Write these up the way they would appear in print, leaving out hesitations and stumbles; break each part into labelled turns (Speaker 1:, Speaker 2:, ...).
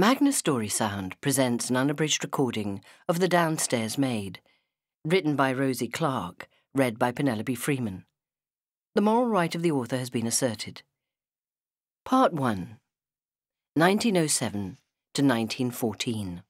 Speaker 1: Magna Story Sound presents an unabridged recording of The Downstairs Maid, written by Rosie Clarke, read by Penelope Freeman. The moral right of the author has been asserted. Part 1, 1907 to 1914.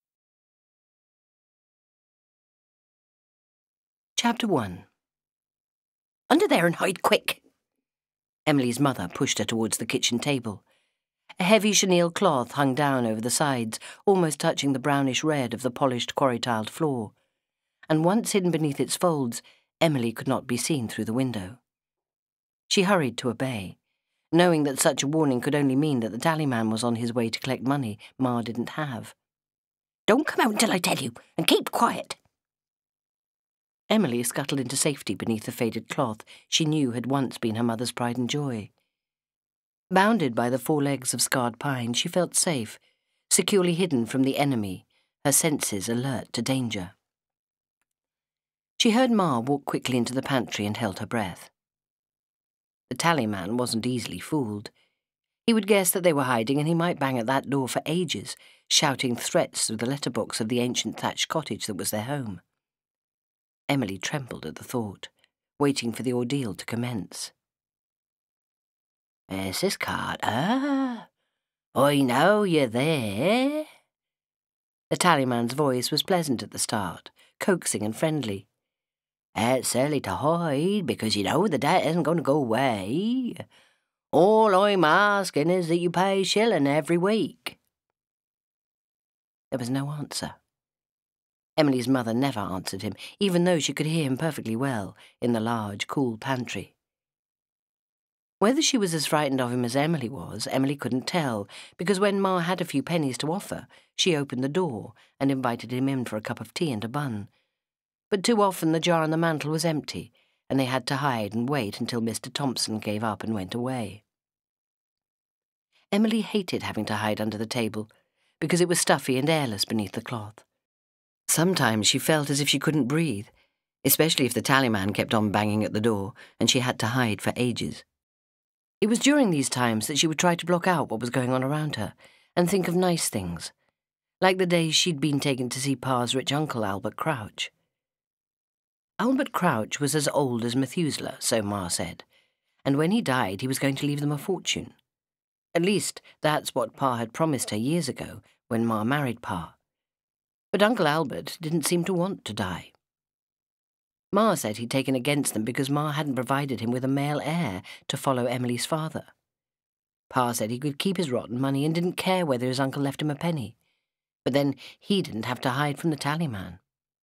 Speaker 1: Chapter 1. Under there and hide quick! Emily's mother pushed her towards the kitchen table. A heavy chenille cloth hung down over the sides, almost touching the brownish red of the polished quarry-tiled floor, and once hidden beneath its folds, Emily could not be seen through the window. She hurried to obey, knowing that such a warning could only mean that the tallyman was on his way to collect money Ma didn't have. "Don't come out until I tell you, and keep quiet." Emily scuttled into safety beneath the faded cloth she knew had once been her mother's pride and joy. Bounded by the four legs of scarred pine, she felt safe, securely hidden from the enemy, her senses alert to danger. She heard Ma walk quickly into the pantry and held her breath. The tallyman wasn't easily fooled. He would guess that they were hiding, and he might bang at that door for ages, shouting threats through the letterbox of the ancient thatched cottage that was their home. Emily trembled at the thought, waiting for the ordeal to commence. "Mrs. Carter, I know you're there." The tallyman's voice was pleasant at the start, coaxing and friendly. "It's early to hide, because you know the debt isn't going to go away. All I'm asking is that you pay a shilling every week." There was no answer. Emily's mother never answered him, even though she could hear him perfectly well in the large, cool pantry. Whether she was as frightened of him as Emily was, Emily couldn't tell, because when Ma had a few pennies to offer, she opened the door and invited him in for a cup of tea and a bun. But too often the jar on the mantel was empty, and they had to hide and wait until Mr. Thompson gave up and went away. Emily hated having to hide under the table, because it was stuffy and airless beneath the cloth. Sometimes she felt as if she couldn't breathe, especially if the tallyman kept on banging at the door and she had to hide for ages. It was during these times that she would try to block out what was going on around her and think of nice things, like the days she'd been taken to see Pa's rich uncle, Albert Crouch. Albert Crouch was as old as Methuselah, so Ma said, and when he died he was going to leave them a fortune. At least that's what Pa had promised her years ago when Ma married Pa. But Uncle Albert didn't seem to want to die. Ma said he'd taken against them because Ma hadn't provided him with a male heir to follow Emily's father. Pa said he could keep his rotten money and didn't care whether his uncle left him a penny. But then he didn't have to hide from the tallyman.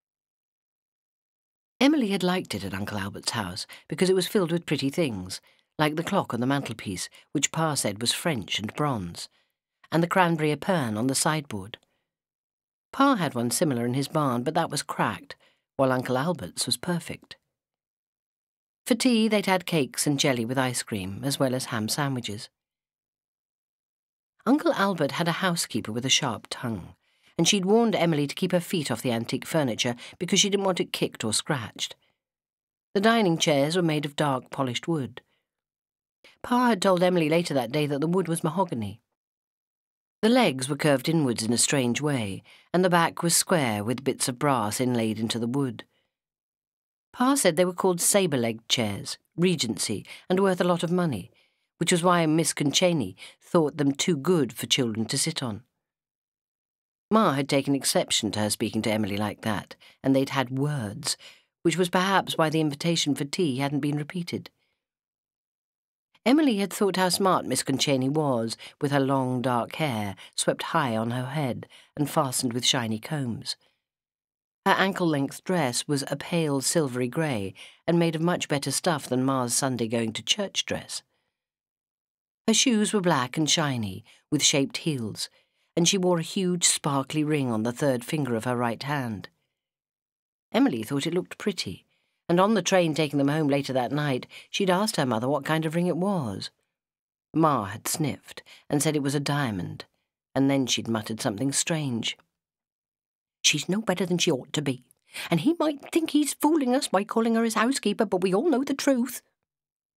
Speaker 1: Emily had liked it at Uncle Albert's house because it was filled with pretty things, like the clock on the mantelpiece, which Pa said was French and bronze, and the cranberry epergne on the sideboard. Pa had one similar in his barn, but that was cracked, while Uncle Albert's was perfect. For tea, they'd had cakes and jelly with ice cream, as well as ham sandwiches. Uncle Albert had a housekeeper with a sharp tongue, and she'd warned Emily to keep her feet off the antique furniture because she didn't want it kicked or scratched. The dining chairs were made of dark, polished wood. Pa had told Emily later that day that the wood was mahogany. The legs were curved inwards in a strange way, and the back was square with bits of brass inlaid into the wood. Pa said they were called sabre-legged chairs, Regency, and worth a lot of money, which was why Miss Concini thought them too good for children to sit on. Ma had taken exception to her speaking to Emily like that, and they'd had words, which was perhaps why the invitation for tea hadn't been repeated. Emily had thought how smart Miss Concini was, with her long dark hair swept high on her head and fastened with shiny combs. Her ankle-length dress was a pale silvery grey and made of much better stuff than Ma's Sunday-going-to-church dress. Her shoes were black and shiny, with shaped heels, and she wore a huge sparkly ring on the third finger of her right hand. Emily thought it looked pretty, and on the train taking them home later that night, she'd asked her mother what kind of ring it was. Ma had sniffed and said it was a diamond, and then she'd muttered something strange. "She's no better than she ought to be, and he might think he's fooling us by calling her his housekeeper, but we all know the truth."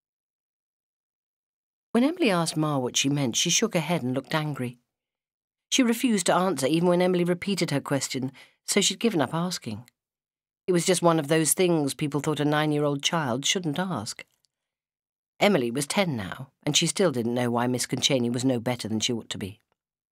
Speaker 1: When Emily asked Ma what she meant, she shook her head and looked angry. She refused to answer even when Emily repeated her question, so she'd given up asking. It was just one of those things people thought a 9-year-old child shouldn't ask. Emily was 10 now, and she still didn't know why Miss Conchaney was no better than she ought to be.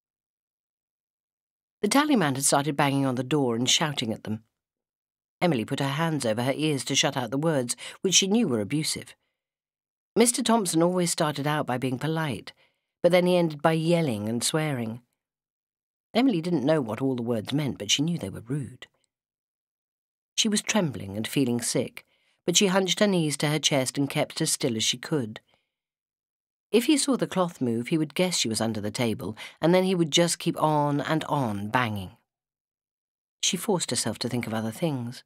Speaker 1: The tallyman had started banging on the door and shouting at them. Emily put her hands over her ears to shut out the words, which she knew were abusive. Mr. Thompson always started out by being polite, but then he ended by yelling and swearing. Emily didn't know what all the words meant, but she knew they were rude. She was trembling and feeling sick, but she hunched her knees to her chest and kept as still as she could. If he saw the cloth move, he would guess she was under the table, and then he would just keep on and on banging. She forced herself to think of other things.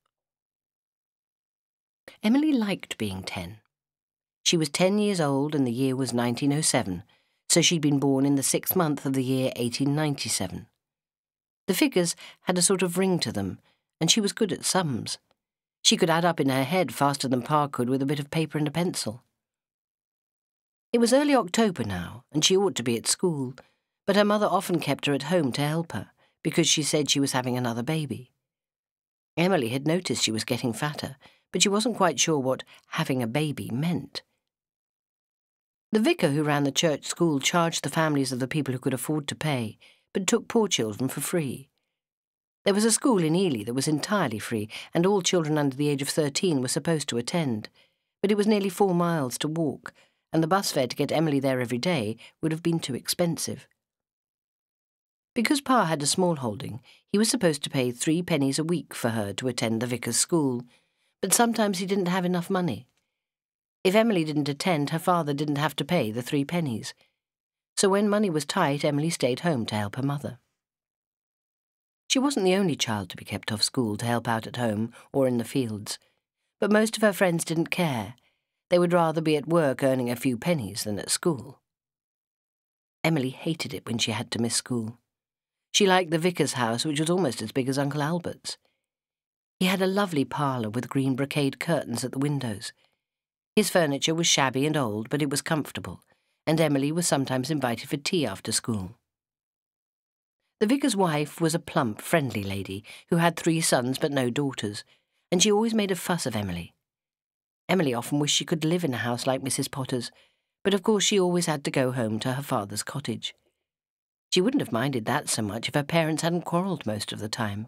Speaker 1: Emily liked being 10. She was 10 years old and the year was 1907, so she'd been born in the 6th month of the year 1897. The figures had a sort of ring to them, and she was good at sums. She could add up in her head faster than Pa could with a bit of paper and a pencil. It was early October now, and she ought to be at school, but her mother often kept her at home to help her, because she said she was having another baby. Emily had noticed she was getting fatter, but she wasn't quite sure what having a baby meant. The vicar who ran the church school charged the families of the people who could afford to pay, but took poor children for free. There was a school in Ely that was entirely free, and all children under the age of 13 were supposed to attend, but it was nearly 4 miles to walk, and the bus fare to get Emily there every day would have been too expensive. Because Pa had a small holding, he was supposed to pay 3 pennies a week for her to attend the vicar's school, but sometimes he didn't have enough money. If Emily didn't attend, her father didn't have to pay the 3 pennies. So when money was tight, Emily stayed home to help her mother. She wasn't the only child to be kept off school to help out at home or in the fields, but most of her friends didn't care. They would rather be at work earning a few pennies than at school. Emily hated it when she had to miss school. She liked the vicar's house, which was almost as big as Uncle Albert's. He had a lovely parlour with green brocade curtains at the windows. His furniture was shabby and old, but it was comfortable, and Emily was sometimes invited for tea after school. The vicar's wife was a plump, friendly lady who had 3 sons but no daughters, and she always made a fuss of Emily. Emily often wished she could live in a house like Mrs. Potter's, but of course she always had to go home to her father's cottage. She wouldn't have minded that so much if her parents hadn't quarrelled most of the time.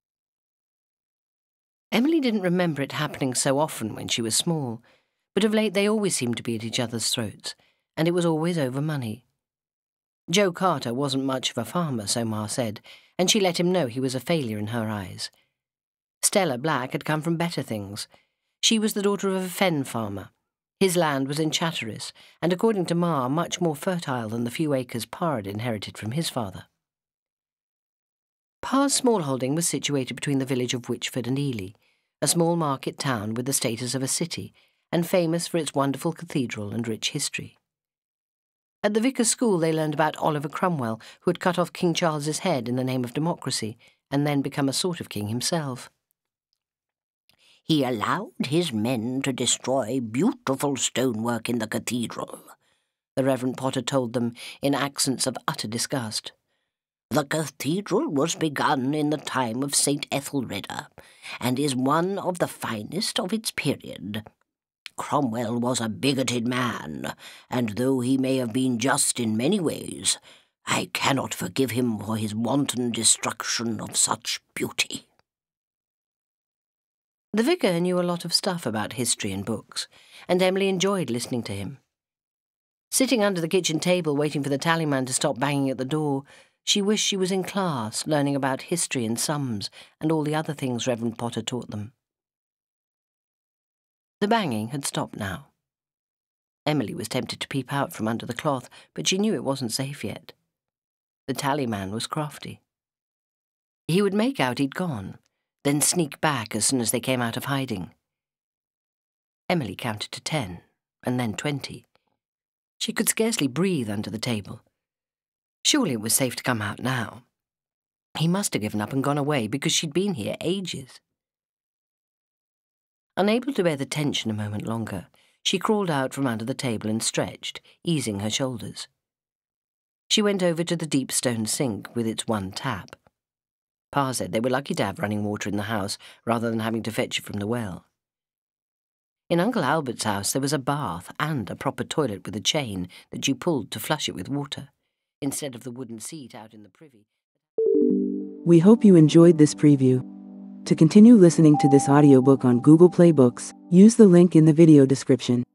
Speaker 1: Emily didn't remember it happening so often when she was small, but of late they always seemed to be at each other's throats, and it was always over money. Joe Carter wasn't much of a farmer, so Ma said, and she let him know he was a failure in her eyes. Stella Black had come from better things. She was the daughter of a fen farmer. His land was in Chatteris, and according to Ma, much more fertile than the few acres Pa had inherited from his father. Pa's small holding was situated between the village of Witchford and Ely, a small market town with the status of a city, and famous for its wonderful cathedral and rich history. At the vicar's school they learned about Oliver Cromwell, who had cut off King Charles's head in the name of democracy, and then become a sort of king himself. He allowed his men to destroy beautiful stonework in the cathedral, the Reverend Potter told them in accents of utter disgust. The cathedral was begun in the time of St. Ethelreda, and is one of the finest of its period. Cromwell was a bigoted man, and though he may have been just in many ways, I cannot forgive him for his wanton destruction of such beauty. The vicar knew a lot of stuff about history and books, and Emily enjoyed listening to him. Sitting under the kitchen table waiting for the tallyman to stop banging at the door, she wished she was in class learning about history and sums and all the other things Reverend Potter taught them. The banging had stopped now. Emily was tempted to peep out from under the cloth, but she knew it wasn't safe yet. The tallyman was crafty. He would make out he'd gone, then sneak back as soon as they came out of hiding. Emily counted to 10, and then 20. She could scarcely breathe under the table. Surely it was safe to come out now. He must have given up and gone away because she'd been here ages. Unable to bear the tension a moment longer, she crawled out from under the table and stretched, easing her shoulders. She went over to the deep stone sink with its one tap. Pa said they were lucky to have running water in the house rather than having to fetch it from the well. In Uncle Albert's house there was a bath and a proper toilet with a chain that you pulled to flush it with water, instead of the wooden seat out in the privy.
Speaker 2: We hope you enjoyed this preview. To continue listening to this audiobook on Google Play Books, use the link in the video description.